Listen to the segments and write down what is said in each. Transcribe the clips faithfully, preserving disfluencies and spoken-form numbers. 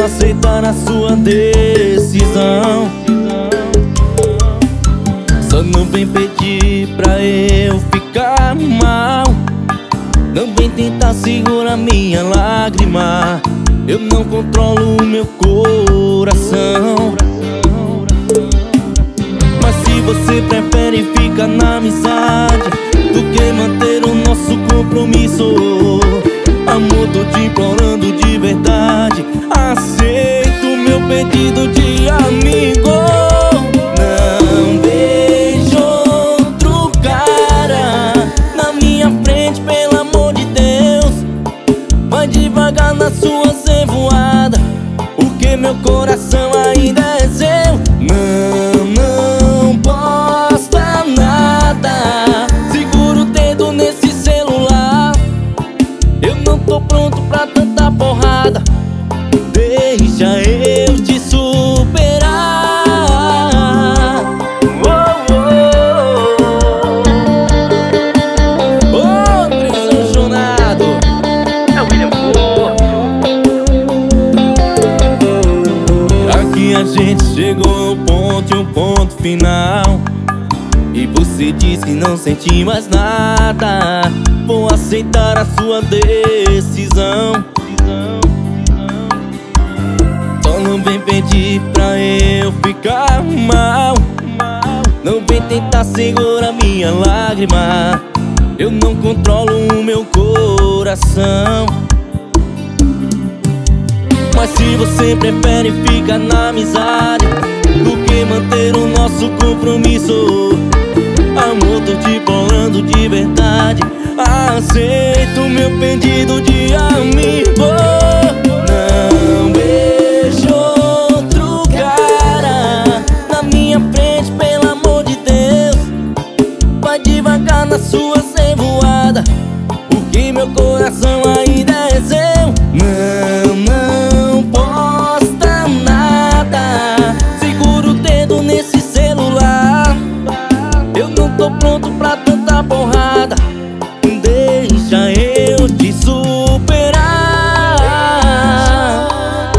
vou aceitar a sua decisão. Só não vem pedir pra eu ficar mal. Não vem tentar segurar minha lágrima. Eu não controlo o meu coração. Mas se você prefere ficar na amizade do que manter o nosso compromisso, amor, tô te implorando de verdade, aceita o meu pedido de amigo. Não vejo outro cara na minha frente, pelo amor de Deus. Vai devagar na sua revoada, porque meu coração ainda é seu. Não, não posta nada, segura o dedo nesse celular. Eu não tô pronto pra tanta porrada, deixa eu te superar. Oh, oh, oh. Outro apaixonado é o William Porto. Aqui a gente chegou ao ponto e um ponto final, e você diz que não sente mais nada. Vou aceitar a sua decisão. Só não vem pedir pra eu ficar mal. Não vem tentar segurar minha lágrima. Eu não controlo o meu coração. Mas se você prefere ficar na amizade do que manter o nosso compromisso, amor, tô te implorando de verdade, aceita o meu pedido de amigo. Não vejo outro cara na minha frente, pelo amor de Deus. Vai devagar na sua revoada, porque meu coração ainda é seu. Não, não posta nada, segura o dedo nesse celular. Eu não tô pronto pra tanta porrada, deixa eu te superar.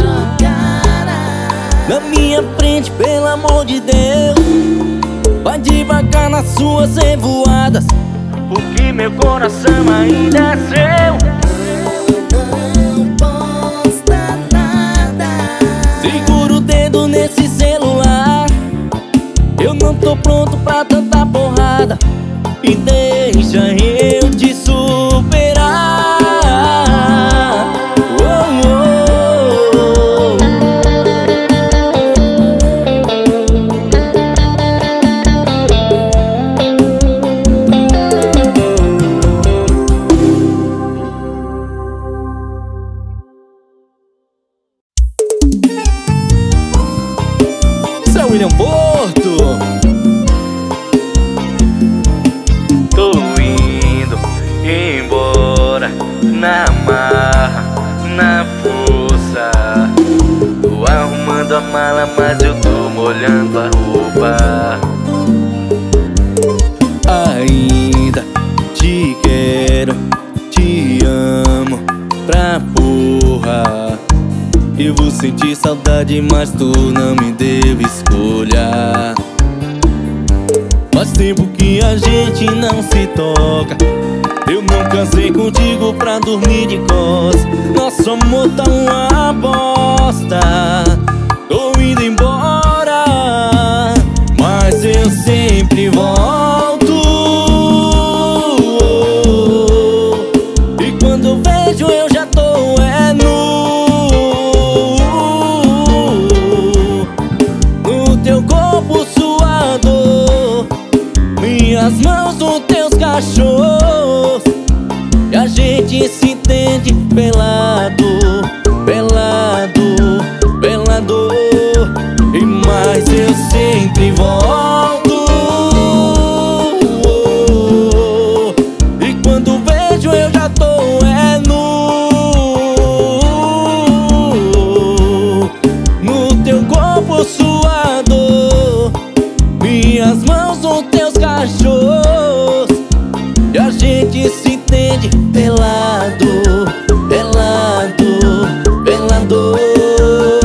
Na minha frente, pelo amor de Deus. Vai devagar nas suas revoadas, porque meu coração ainda é seu. Não posta nada, segura o dedo nesse celular. Eu não tô pronto pra tanta porrada, e deixa eu te superar. Oh, oh, Seu William Porto. Na marra, na força, tô arrumando a mala, mas eu tô molhando a roupa. Ainda te quero, te amo pra porra. Eu vou sentir saudade, mas tu não me deu escolha. Faz tempo que a gente não se toca. Eu não casei contigo pra dormir de costas. Nosso amor tá uma bosta. Tô indo embora, mas eu sempre volto. E quando eu vejo eu já tô é nu, no teu corpo suado, minhas mãos nos teus cachorros. E a gente se entende pelado, pelado, pelado. E mais eu sempre volto. E quando vejo eu já tô é nu, no teu corpo suado, minhas mãos nos teus cachorros. E a gente se entende pelado, pelado, pelado.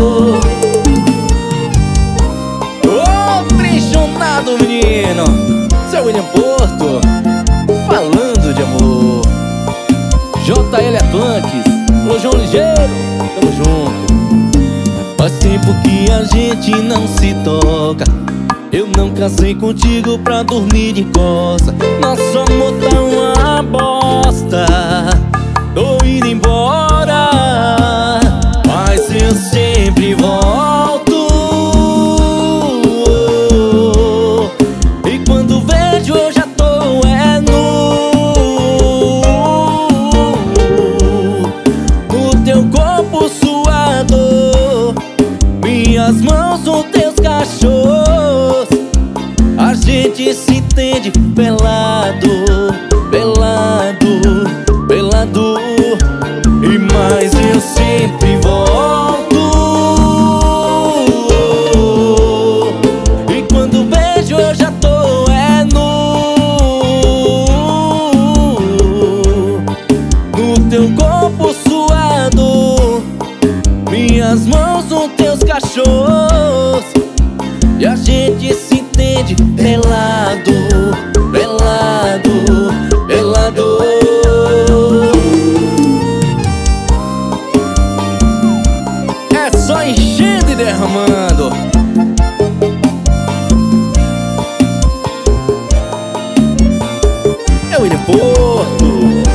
menino, seu William Porto, falando de amor. J L Atlantis, alô João Ligeiro, tamo junto. Faz tempo que a gente não se toca. Eu não casei contigo pra dormir de costa. Nosso amor tá uma bosta. Tô indo embora, mas eu sempre volto. E quando vejo eu já tô é nu, no teu corpo suado, minhas mãos são teus cachorros. A gente se entende pelado, pelado, pelado. E mais eu sempre volto. E quando vejo eu já tô é nu, no teu corpo suado, minhas mãos são teus cachorros. E a gente se entende pelado, pelado, pelado. É só enchendo e derramando. É o William Porto.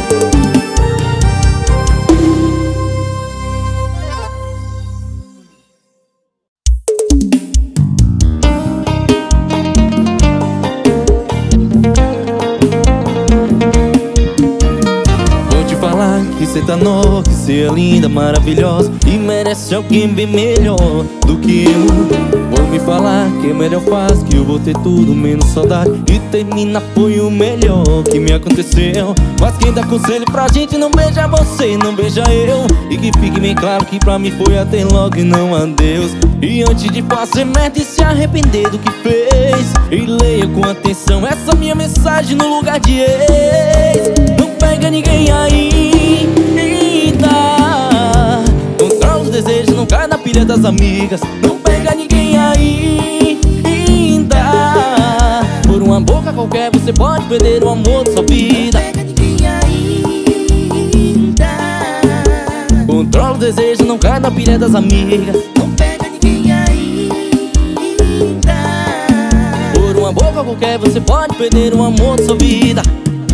Que cê tá nova, que cê é linda, maravilhosa e merece alguém bem melhor do que eu. Vou me falar que é melhor faz, que eu vou ter tudo menos saudade. E termina foi o melhor que me aconteceu. Mas quem dá conselho pra gente não beija você, não beija eu. E que fique bem claro que pra mim foi até logo e não adeus. E antes de fazer merda e se arrepender do que fez, e leia com atenção essa minha mensagem no lugar de ex. Não pega ninguém aí, ainda controla os desejos, não cai na pilha das amigas. Não pega ninguém aí, ainda por uma boca qualquer você pode perder o amor da sua vida. Não pega ninguém ainda, controla os desejos, não cai na pilha das amigas. Não pega ninguém ainda, por uma boca qualquer você pode perder o amor da sua vida.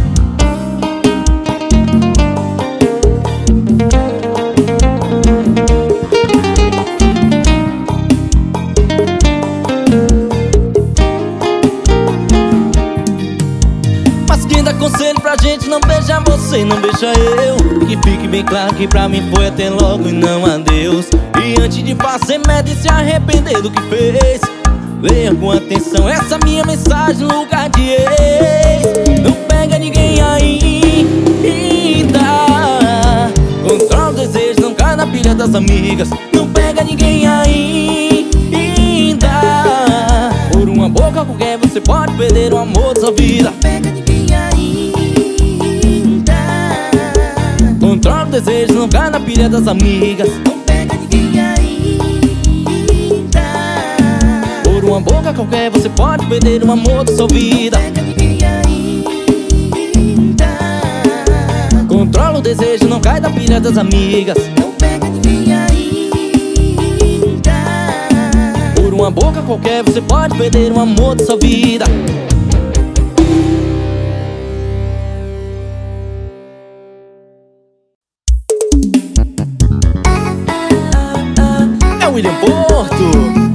Conselho pra gente não beijar você, não beija eu. Que fique bem claro que pra mim foi até logo e não adeus. E antes de fazer merda e se arrepender do que fez, leia com atenção essa minha mensagem no lugar de ex. Não pega ninguém ainda, controla o desejo, não cai na pilha das amigas. Não pega ninguém ainda, por uma boca qualquer você pode perder o amor da sua vida. Controla o desejo, não cai na pilha das amigas. Não pega ninguém ainda, por uma boca qualquer você pode perder o amor da sua vida. Não pega ninguém ainda, controla o desejo, não cai na pilha das amigas. Não pega ninguém ainda, por uma boca qualquer você pode perder o amor da sua vida. William Porto.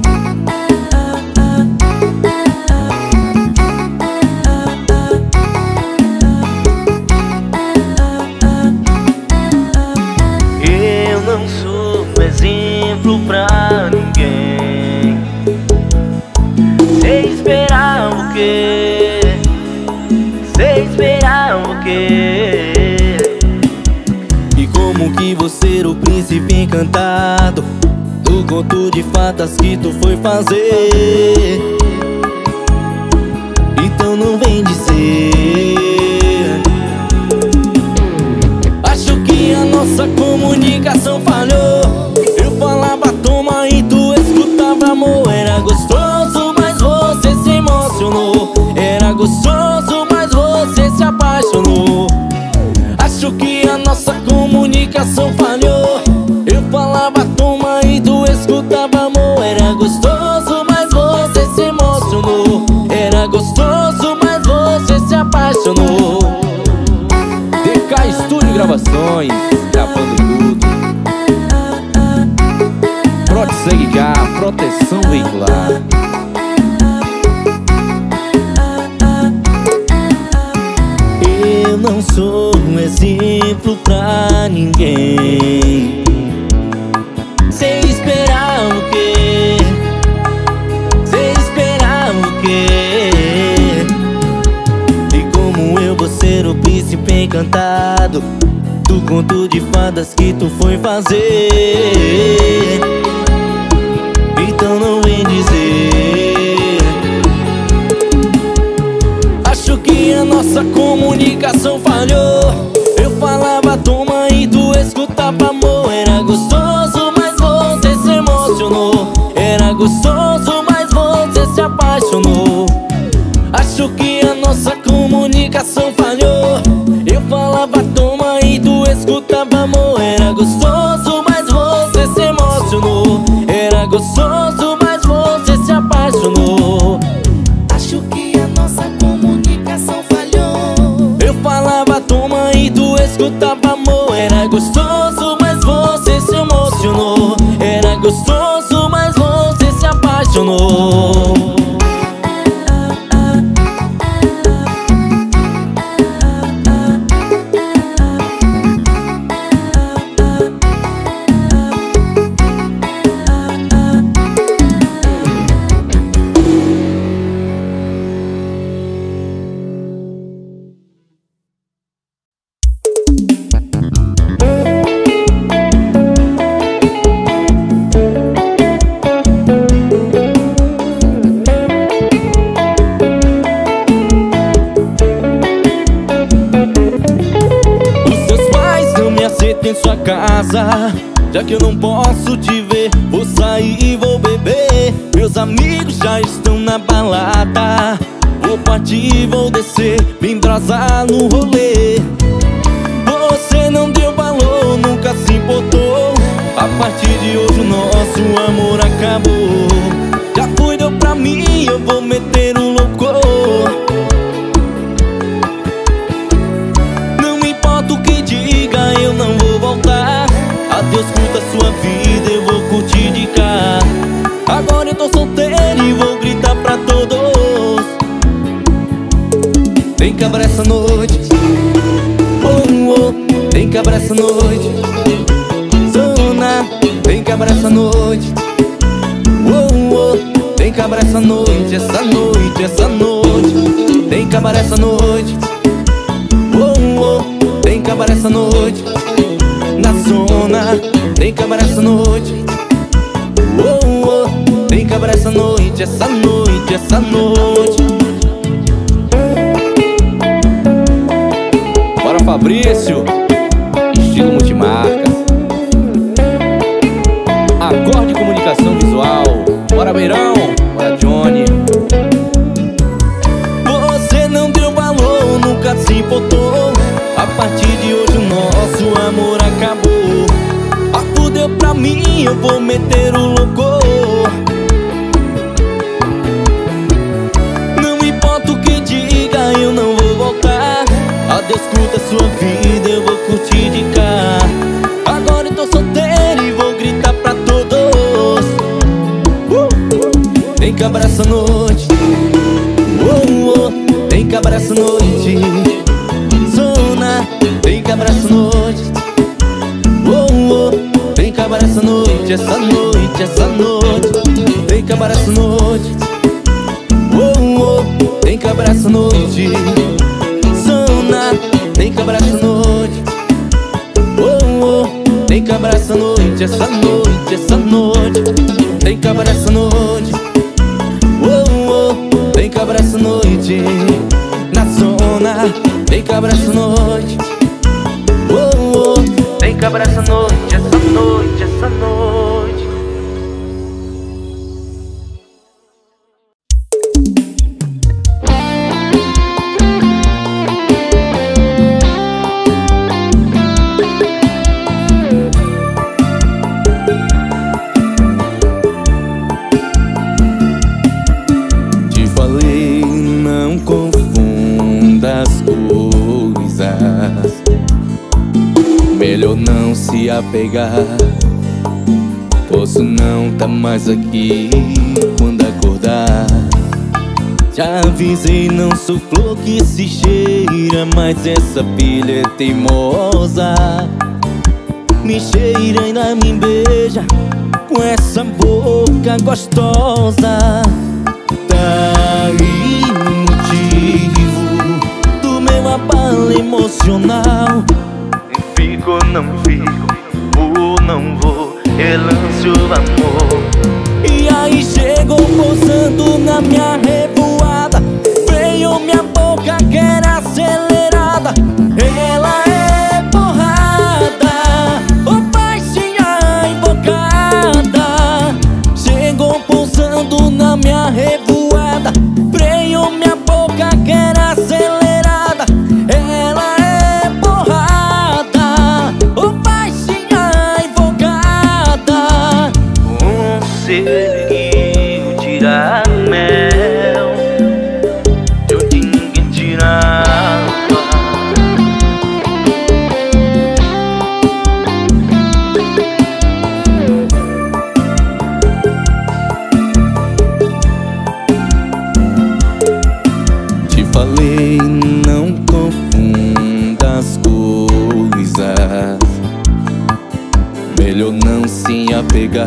Eu não sou um exemplo pra ninguém. Sei esperar o quê? Sei esperar o quê? E como que você era o príncipe encantado do conto de fadas que tu foi fazer. Então não vem dizer. Acho que a nossa comunicação falhou. Eu falava toma e tu escutava amor. Era gostoso, mas você se emocionou. gostoso, mas você se apaixonou. Acho que a nossa comunicação falhou. Eu falava toma e tu escutava amor. Era gostoso, mas você se emocionou. Era gostoso, mas você se apaixonou. D K Estúdio Gravações, gravando tudo. Protseg K, proteção veicular. Eu não sou um exemplo pra ninguém. Sem esperar o quê? Sem esperar o quê? E como eu vou ser o príncipe encantado do conto de fadas que tu foi fazer? Então não vem dizer. Acho que a nossa comunicação falhou. Eu falava toma e tu escutava amor. Era gostoso, mas você se emocionou. Era gostoso, mas você se apaixonou. Acho que a nossa comunicação falhou. Eu falava toma e tu escutava amor. Era gostoso, mas você se emocionou. Era gostoso, mas você se apaixonou. Acho que a nossa comunicação falhou. Eu falava toma e tu escutava amor. Era gostoso, mas você se emocionou. Era gostoso, mas você se apaixonou. Em sua casa, já que eu não posso te ver, vou sair e vou beber. Meus amigos já estão na balada. Vou partir e vou descer, me embrasar no rolê. Você não deu valor, nunca se importou. A partir de hoje o nosso amor acabou. Já fui, deu pra mim, eu vou meter o louco. Não me importa o que diga, eu não vou voltar. Adeus, curta sua vida, eu vou curtir de cá. Agora eu tô solteiro e vou gritar pra todos. Vem cabra essa noite, oh, oh. Vem cabra essa noite, zona. Vem cabra essa noite, oh, oh. Vem cabra essa noite, essa noite, essa noite. Vem cabra essa noite, oh, oh. Vem cabra essa noite na zona. Vem cabra essa noite, oh, oh. Vem cabra essa noite, essa noite, essa noite. Bora Fabrício, estilo multimarcas. Acorde Comunicação Visual. Bora Beirão, bora Johnny. Você não deu valor, nunca se importou. A partir de hoje o nosso amor acabou. Ah, tu deu pra mim, eu vou meter o louco. Não importa o que diga, eu não vou voltar. Adeus, curta sua vida, eu vou curtir de cá. Agora eu tô solteiro e vou gritar pra todos. uh! Vem cabra essa noite, oh, oh. Vem cabra essa noite, zona. Vem cabra essa noite, oh, oh. Vem cabra essa noite, essa noite, essa noite. Vem cabra essa noite, oh, oh. Vem cabra essa noite, zona. Vem cabra essa noite, oh, oh. Vem cabra essa noite, essa noite, essa noite. Vem cabra essa noite, oh, oh. Vem cabra essa noite na zona. Vem cabra essa noite, oh, oh. Vem cabra essa noite, essa noite, essa noite. melhor não se apegar. Posso não tá mais aqui quando acordar. Já avisei, não sou flor que se cheira, mas essa pilha é teimosa. Me cheira e ainda me beija com essa boca gostosa. Tá aí o motivo do meu abalo emocional. Fico ou não fico, vou não vou, relance o amor. E aí chegou pousando na minha revoada, veio minha boca que era acelerada. Ela é porrada, ô baixinha invocada. Chegou pousando na minha revoada, veio minha boca que era acelerada. Ela é porrada, ô baixinha invocada. Conseguiu tirar mel de onde ninguém tirava. Te falei, não confunda as coisas, melhor não se apegar.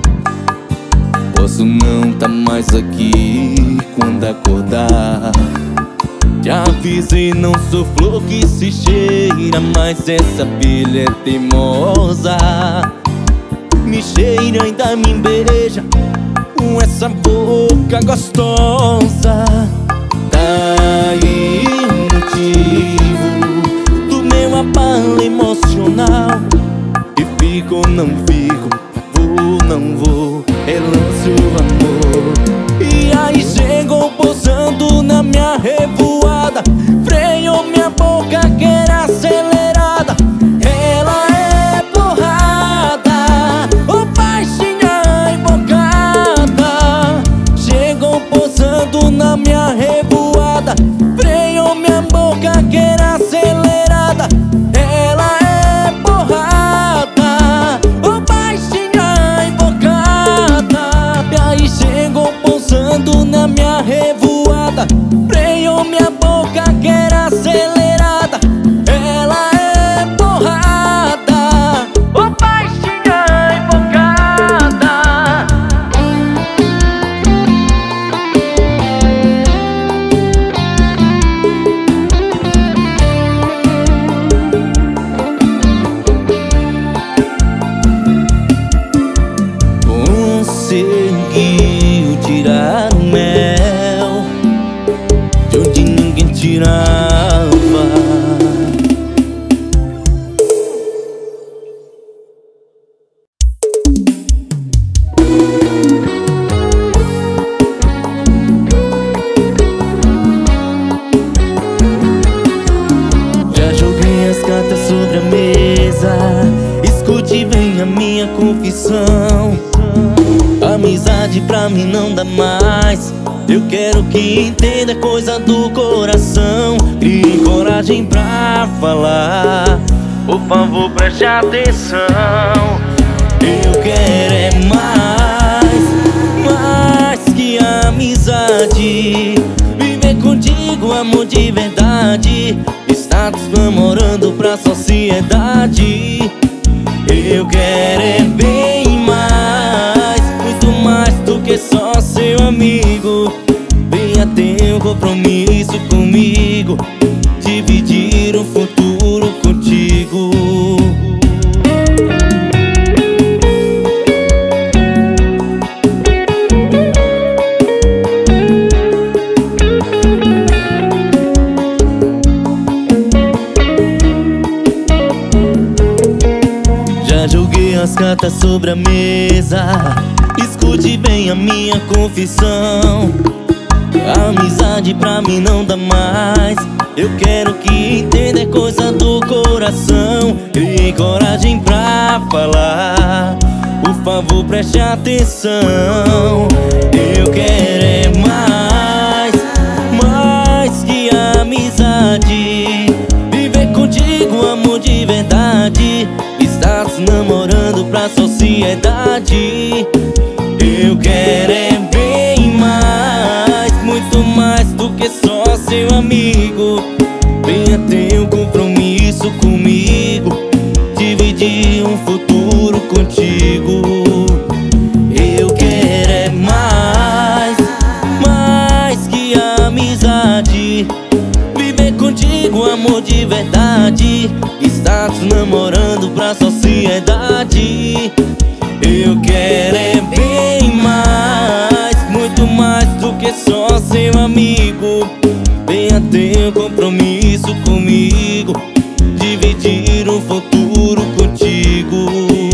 Posso não tá mais aqui quando acordar. Já avisei, não sou flor que se cheira, mas essa pilha é teimosa. Me cheira e ainda me beija com essa boca gostosa. Tá aí o motivo do meu abalo emocional. E fico ou não fico, vou não vou, relance o amor. E aí chegou pousando na minha revoada, freou minha boca que era acelerada. Ela é porrada, ô baixinha invocada. Chegou pousando na minha revoada, freou minha boca que era acelerada. Ela é porrada, ô baixinha invocada. E aí chegou pousando na minha revoada, freou minha boca que era acelerada. Ela é porrada, ô baixinha invocada. Conseguiu tirar o mel de onde ninguém tirava. Já joguei as cartas sobre a mesa, escute bem a minha confissão. Amizade pra mim não dá mais, eu quero que entenda coisa do coração. Crie coragem pra falar, por favor preste atenção. Eu quero é mais, mais que amizade. Viver contigo, amor de verdade, status namorando pra sociedade. Eu quero é bem mais, muito mais do que só seu amigo. Venha ter um compromisso comigo, dividir um futuro contigo. Já joguei as cartas sobre a mesa, escute bem a minha confissão. Amizade pra mim não dá mais, eu quero que entenda é coisa do coração. Crie coragem pra falar, por favor preste atenção. Eu quero é mais, mais que amizade. Viver contigo, amor de verdade, namorando pra sociedade. Eu quero é bem mais, muito mais do que só seu amigo. Venha ter um compromisso comigo, dividir um futuro contigo. Eu quero é mais, mais que amizade. Viver contigo, amor de verdade. Status namorando pra sociedade. Eu quero é bem mais, muito mais do que só seu amigo. Venha ter um compromisso comigo, dividir um futuro contigo.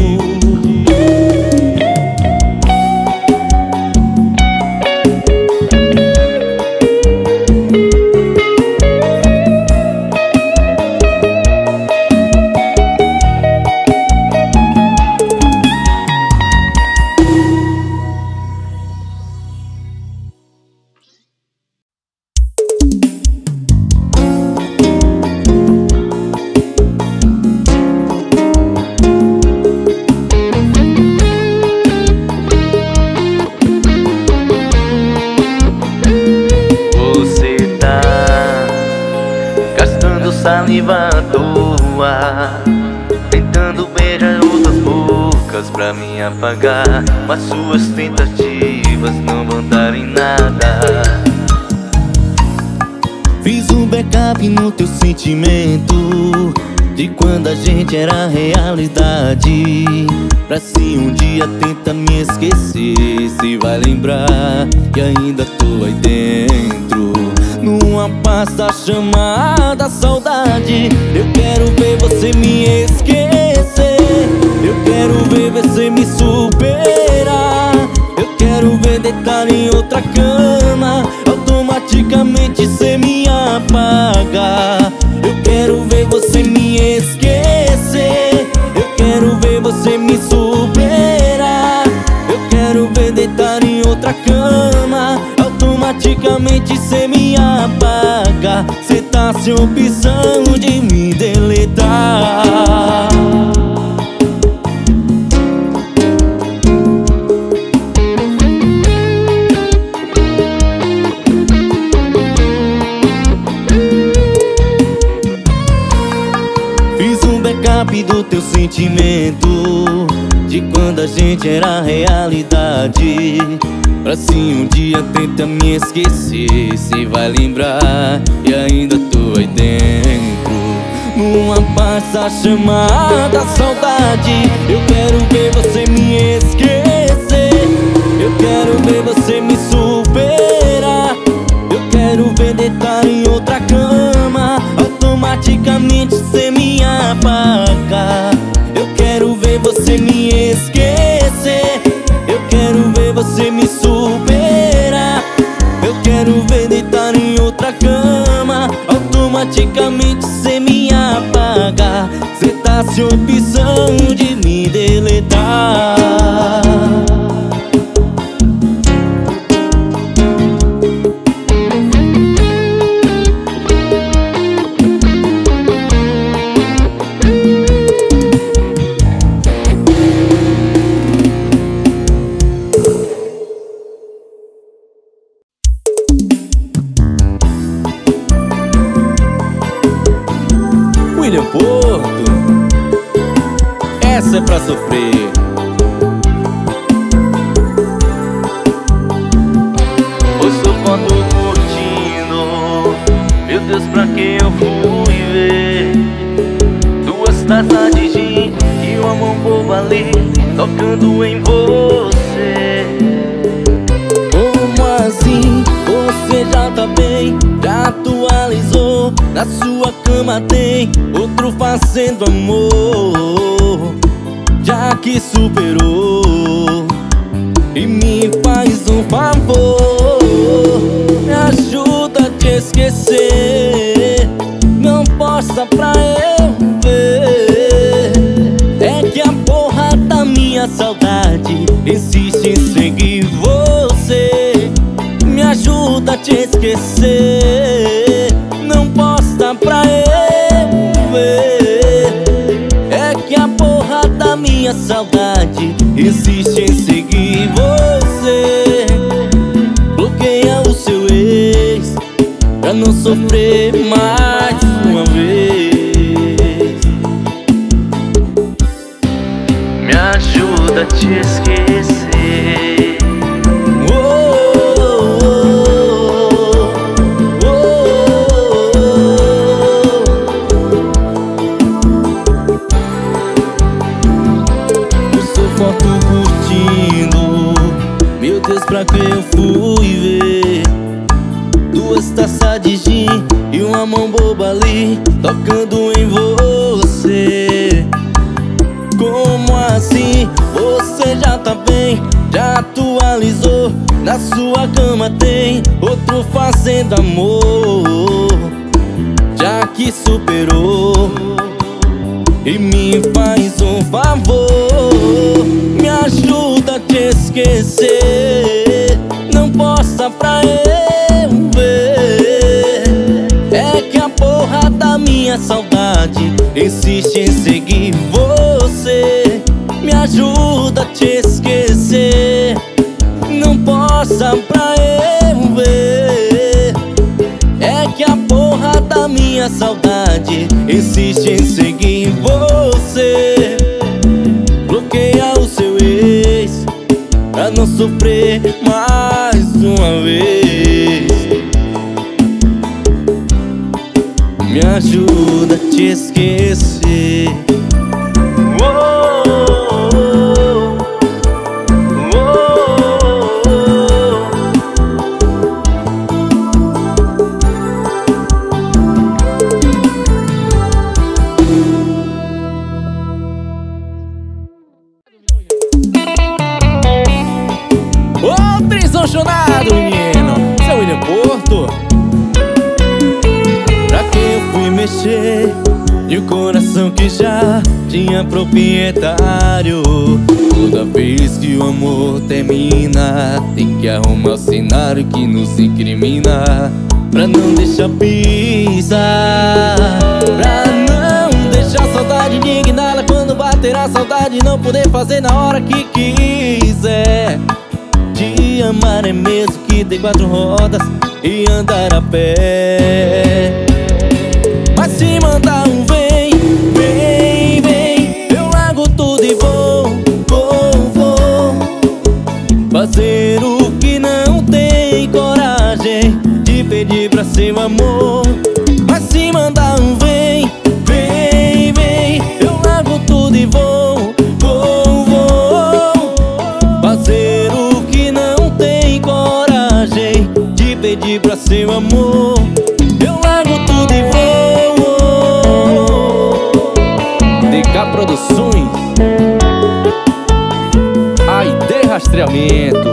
Saliva à toa, tentando beijar outras bocas pra me apagar, mas suas tentativas não vão dar em nada. Fiz um backup no teu sentimento de quando a gente era realidade. Pra se um dia tenta me esquecer, se vai lembrar que ainda tô aí dentro, numa pasta chamada saudade. Eu quero ver você me esquecer, eu quero ver você me superar. Eu quero ver deitar em outra cama, automaticamente cê me apaga. Eu quero ver você me esquecer, eu quero ver você me superar. Eu quero ver deitar em outra cama, automaticamente cê me apaga. Cê tá sem opção de me deletar. Fiz um backup do teu sentimento de quando a gente era realidade. Pra se um dia tenta me esquecer, se vai lembrar e ainda tô aí dentro, numa pasta chamada saudade. Eu quero ver você me esquecer, eu quero ver você me superar. Eu quero ver deitar em outra cama, automaticamente cê me apaga. Eu quero ver você me esquecer, eu quero ver você me superar. Eu quero ver deitar em outra cama, automaticamente cê me apaga. Cê tá sem opção de me deletar. William Porto, essa é pra sofrer. Postou foto curtindo, meu Deus, pra que eu fui ver? Duas taças de gin e uma mão boba ali, tocando em você. Como assim? Você já tá bem, já atualizou. Na sua cama tem outro fazendo amor, já que superou. E me faz um favor, me ajuda a te esquecer. Não posta pra eu ver. É que a porra da minha saudade insiste em seguir você. Me ajuda a te esquecer. Não posta pra eu ver. É que a porra da minha sofrer mais uma vez. Me ajuda a te esquecer. Oh, oh, oh, oh. Eu sou foto curtindo, meu Deus, pra que eu fui ver? Duas taças de gin e uma mão boba ali tocando em você. Como assim? Você já tá bem, já atualizou. Na sua cama tem outro fazendo amor. Já que superou, e me faz um favor, me ajuda a te esquecer. Não possa pra eu ver. É que a porra da minha saudade insiste em seguir você. Me ajuda a te esquecer. Não possa pra eu ver. É que a porra da minha saudade insiste em seguir você. Bloqueia o seu ex pra não sofrer mais uma vez. Me ajuda a te esquecer. Oh, oh, oh, Ô, trisão chonado, menino, seu William Porto. Pra que eu fui mexer de um coração que já tinha proprietário? Toda vez que o amor termina, tem que arrumar o cenário que nos incrimina. Pra não deixar pisar, pra não deixar a saudade indignada. Quando bater a saudade, não poder fazer na hora que quiser. Te amar é mesmo que ter quatro rodas e andar a pé. Mas se mandar um vem, vem, vem, eu largo tudo e vou, vou, vou fazer o que não tem coragem de pedir pra seu amor. Mas se mandar um vem, vem, vem, eu largo tudo e vou, vou, vou fazer o que não tem coragem de pedir pra seu amor. Eu largo tudo e vou. D K Produções, A I D Rastreamento.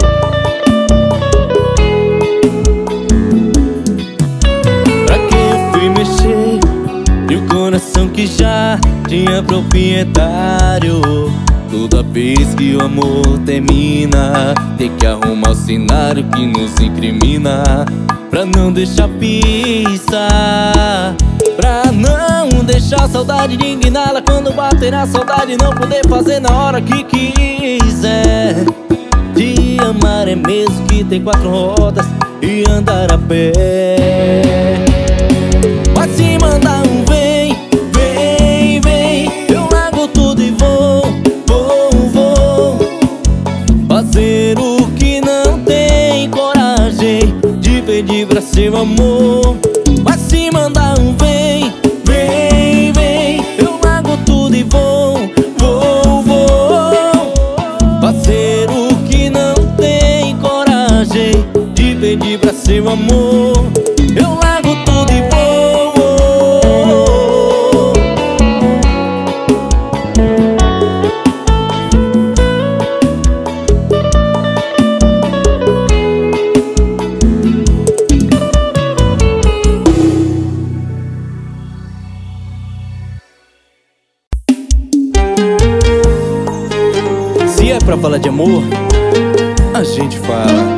Pra que eu fui mexer de um coração que já tinha proprietário? Toda vez que o amor termina, tem que arrumar o cenário que nos incrimina. Pra não deixar pisar, pra não deixar a saudade indignada. Quando bater a saudade, não poder fazer na hora que quiser. Te amar é mesmo que tem quatro rodas e andar a pé. Mas se mandar um vem, vem, vem, eu largo tudo e vou, vou, vou fazer o que não tem coragem de pedir pra seu amor. Mas se mandar um vem, vem, vem, eu largo tudo e vou, vou, vou fazer o que não tem coragem de pedir pra seu amor. Eu largo tudo e vou. Se é pra falar de amor, a gente fala.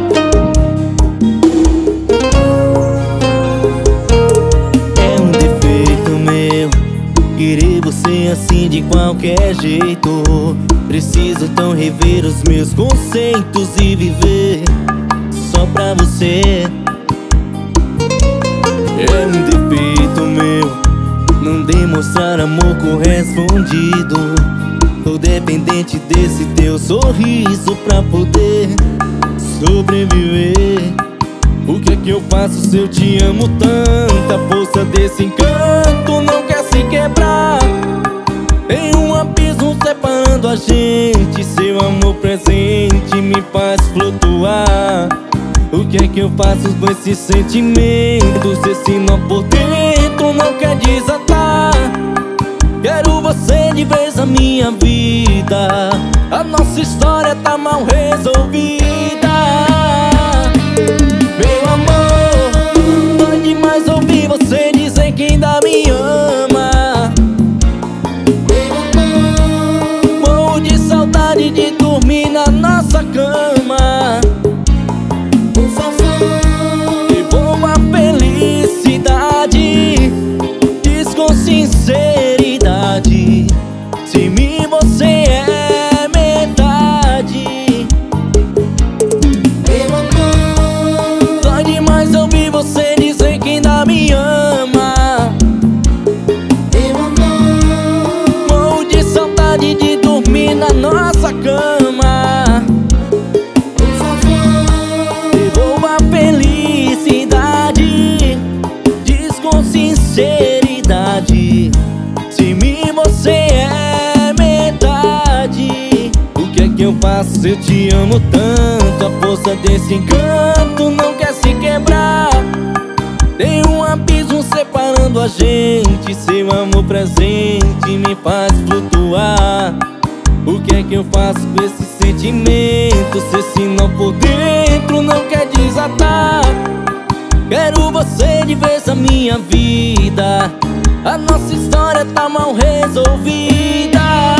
É um defeito meu querer você assim de qualquer jeito. Preciso então rever os meus conceitos e viver só pra você. É um defeito meu não demonstrar amor correspondido. Tô dependente desse teu sorriso pra poder sobreviver. O que é que eu faço se eu te amo tanto? A força desse encanto não quer se quebrar. Tem um abismo separando a gente. Seu amor presente me faz flutuar. O que é que eu faço com esses sentimentos? Esse nó por dentro não quer desatar. Quero você de vez na minha vida. A nossa história tá mal resolvida. Meu amor, dói demais ouvir você dizer que ainda me ama. Meu amor, morro de saudade de dormir na nossa cama. Por favor, devolva a felicidade. Diz com sinceridade se mim você é metade. Meu amor, dói demais ouvir você dizer que ainda me ama. Meu amor, morro de saudade de dormir na nossa cama. Por favor, devolva a felicidade. Diz com sinceridade se mim você é metade. O que é que eu faço se eu te amo tanto? A força desse encanto não quer se quebrar. Tem um abismo separando a gente. Seu amor presente me faz flutuar. O que é que eu faço com esses sentimentos? Se esse nó por dentro não quer desatar. Quero você de vez na minha vida. A nossa história tá mal resolvida.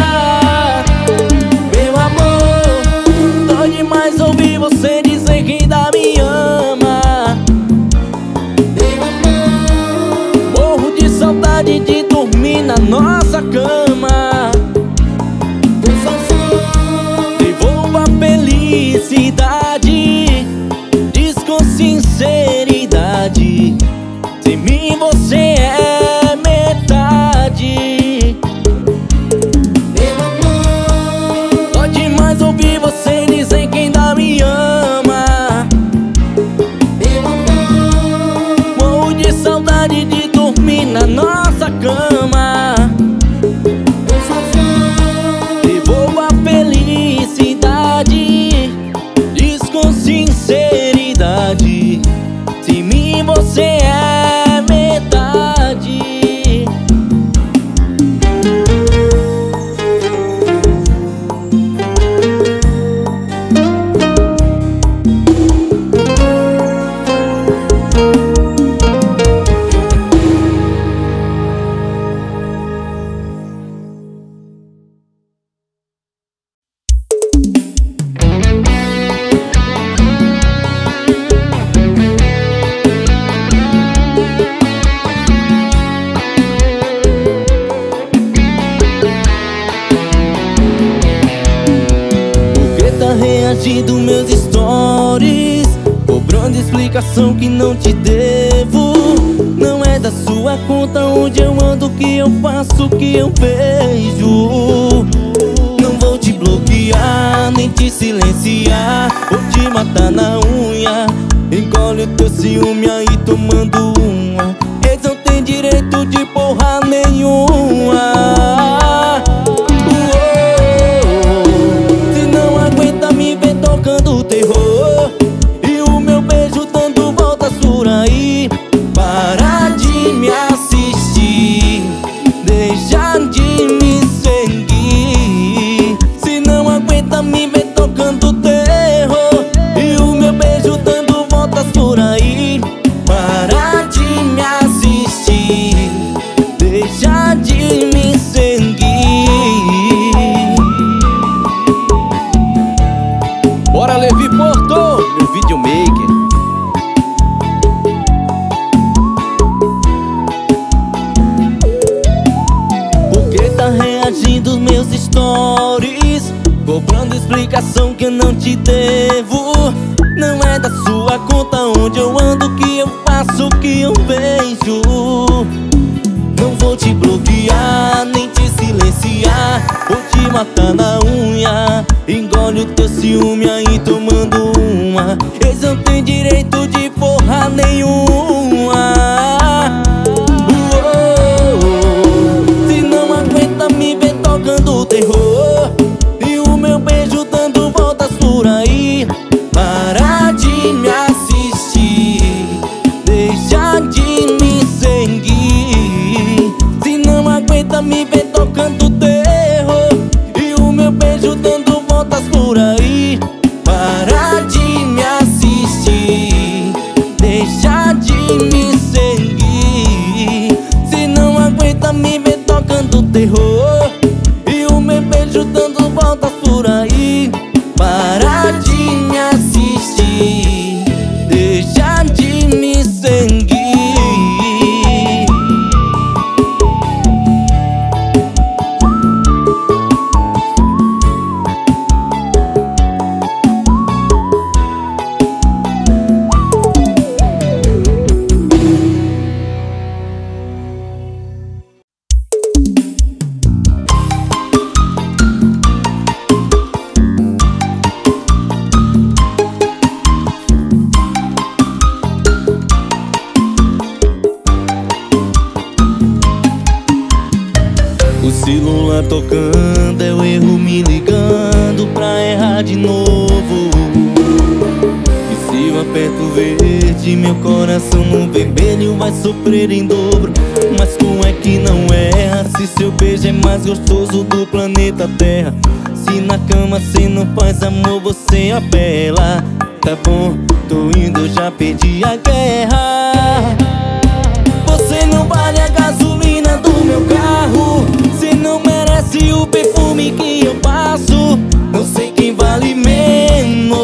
Meu amor, dói demais ouvir você dizer que ainda me ama. Meu amor, morro de saudade de dormir na nossa cama. Por favor, devolva a felicidade. Diz com sinceridade se mim você é metade. Meu amor, dói demais ouvir você dizer que ainda me ama. Meu amor, morro de saudade de dormir na nossa cama. Por favor, devolva a felicidade. Diz com sinceridade se mim você é metade. Reagindo meus stories, cobrando explicação que não te devo. Não é da sua conta onde eu ando, que eu faço, que eu vejo. Não vou te bloquear, nem te silenciar. Vou te matar na unha. Engole o teu ciúme aí tomando uma. Eles não tem direito de porra nenhuma. Tocando terror e o meu beijo dando voltas por aí. Para de me assistir, deixa de me seguir. Se não aguenta me ver tocando terror e o meu beijo dando voltas por aí. Para de me assistir, deixa de me seguir. Bora, Levi Porto, meu videomaker. Por que tá reagindo aos meus stories, cobrando explicação que eu não te devo? Não é da sua conta onde eu ando, que eu faço, isso que eu vejo. Não vou te bloquear, nem te silenciar. Vou te matar na unha. Engole o teu ciúme aí tomando uma. Eles não tem direito de porra nenhuma. Uou, se não aguenta me ver tocando terror e o meu beijo dando voltas por aí, para de me assistir, deixa de me seguir. Se não aguenta me ver tocando terror e o meu beijo dando voltas por aí, para de me assistir, deixa de me seguir. Se não aguenta me ver tocando terror e o meu beijo dando voltas por aí, para de me assistir, deixa de me seguir. O celular tocando, é o erro me ligando pra errar de novo. E se eu aperto o verde, meu coração no vermelho vai sofrer em dobro. Mas como é que não erra, se seu beijo é mais gostoso do planeta Terra? Se na cama cê não faz amor, você apela. Tá bom, tô indo, eu já perdi a guerra. Você não vale a gasolina do meu carro, cê não merece o perfume que eu passo. Não sei quem vale menos,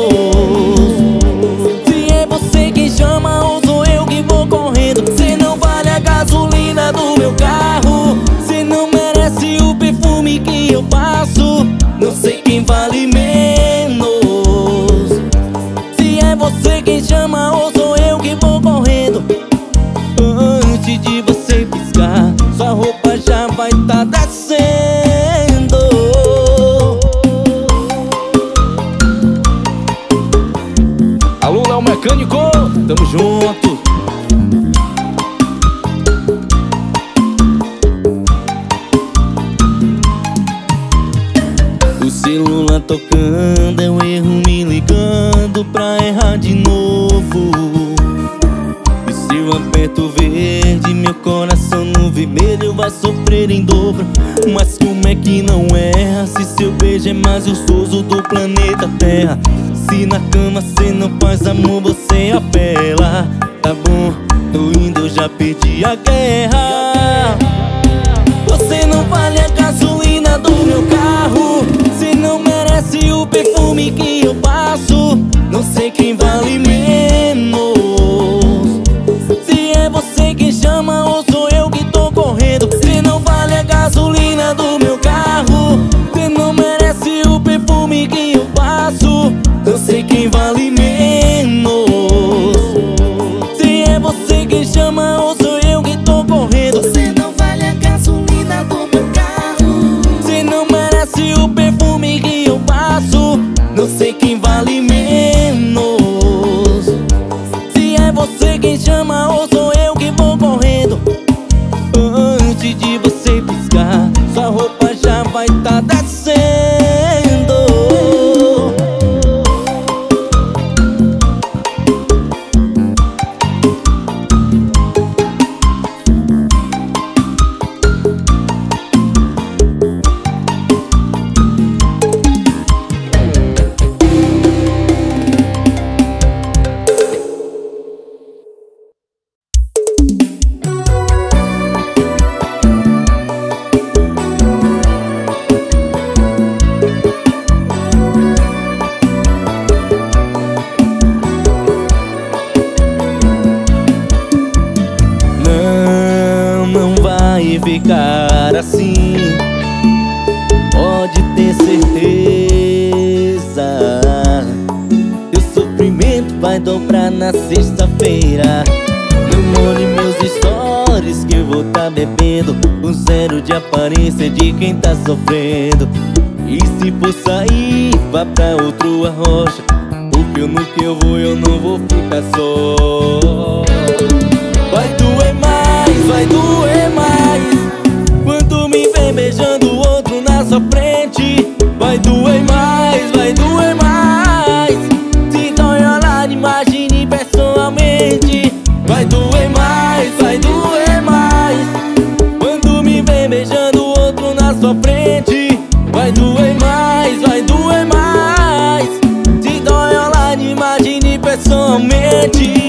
se é você quem chama ou sou eu que vou correndo. Cê não vale a gasolina do meu carro, cê não merece o perfume que eu passo. Não sei quem vale menos, se é você quem chama ou sou eu que vou correndo. Antes de você piscar, sua roupa já vai tá descendo. Alô, Léo Mecânico, tamo junto. O celular tocando, é o erro me ligando pra errar de novo. E se eu aperto o verde, meu coração no vermelho vai sofrer em dobro. Mas como é que não erra, se seu beijo é mais gostoso do planeta Terra? Se na cama cê não faz amor, você apela. Tá bom, tô indo, eu já perdi a guerra. Você não vale a gasolina do meu carro, cê não merece o perfume que eu passo. Não sei quem vale menos, se é você quem chama ou sou eu que tô correndo. Cê não vale a gasolina do meu carro, cê não merece o perfume que eu passo. Não sei quem vale menos, se é você quem chama ou sou eu que tô correndo. Você não vale a gasolina do meu carro, cê não merece o perfume que eu passo. Não sei quem vale menos, se é você quem chama ou sou eu que vou correndo. Antes de você piscar, sua roupa já vai tá descendo. Ficar assim, pode ter certeza, teu sofrimento vai dobrar na sexta-feira. Não Não olhe meus stories que eu vou tá bebendo, com zero de aparência de quem tá sofrendo. E se for sair, vá pra outro arrocha, porque no que eu vou eu não vou ficar só. Vai doer mais, vai doer mais, quando me vem beijando outro na sua frente. Vai doer mais, vai doer mais, se dói olhar, imagine pessoalmente. Vai doer mais, vai doer mais, quando me vem beijando outro na sua frente. Vai doer mais, vai doer mais, se dói olhar, imagine pessoalmente.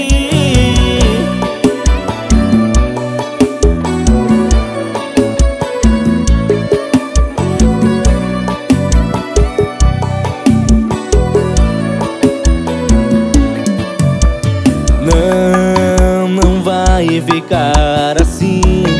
Não, não vai ficar assim,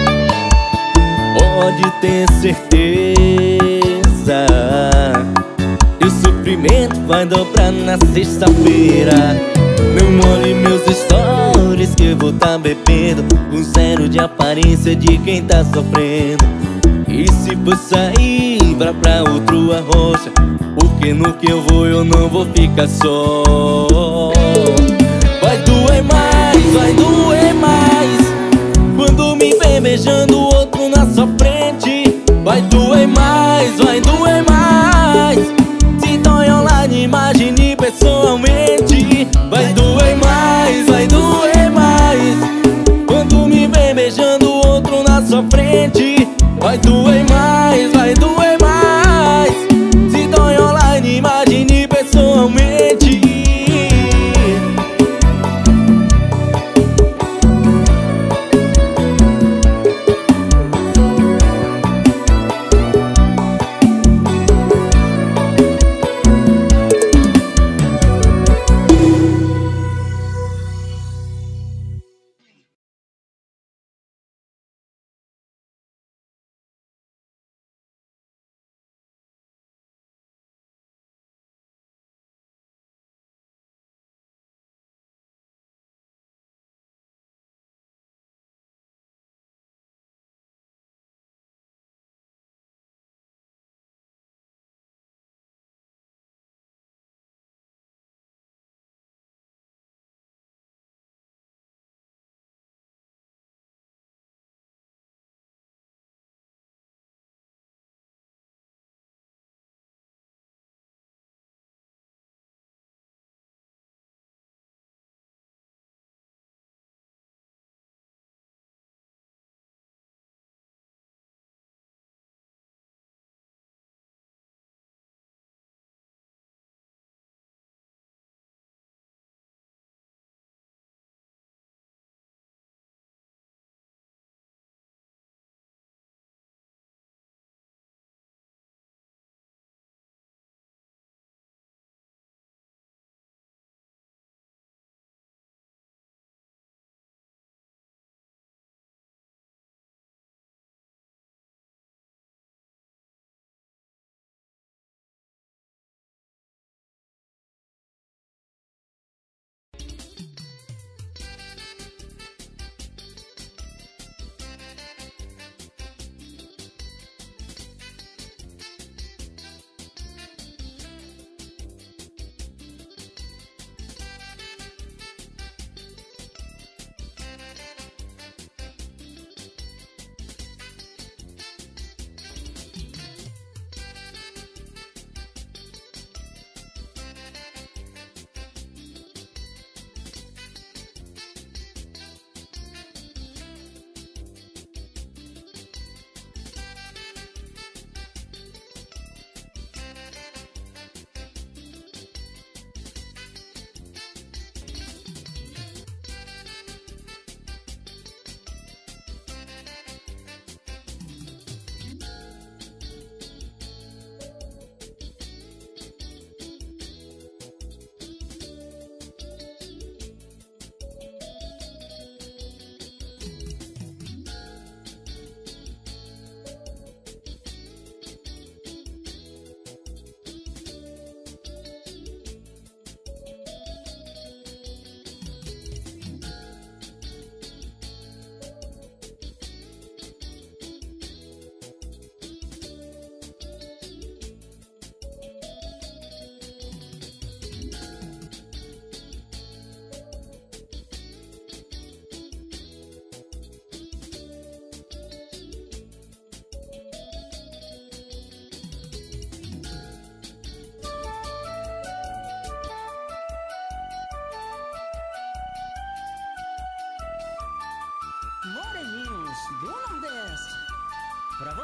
pode ter certeza. E o sofrimento vai dobrar na sexta-feira. Não olhe meus stories que eu vou tá bebendo, com zero de aparência de quem tá sofrendo. E se for sair, vá pra outro arrocha, porque no que eu vou eu não vou ficar só. Vai doer mais, vai doer mais, quando me vem beijando outro na sua frente. Vai doer mais, vai doer mais, se dói online, imagine pessoalmente. Vai doer mais, vai doer mais, quando me vem beijando outro na sua frente. Vai doer mais, vai doer mais, se dói online, imagine pessoalmente.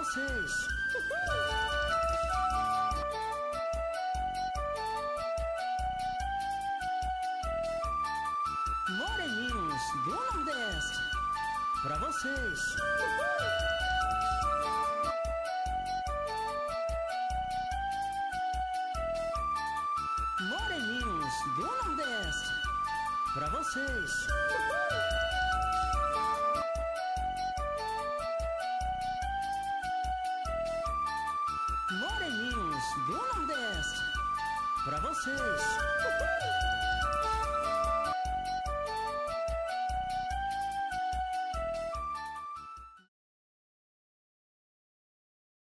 vocês. Moreninhos do Nordeste, pra vocês. Moreninhos do Nordeste, pra vocês. Moreninhos do Nordeste, pra vocês.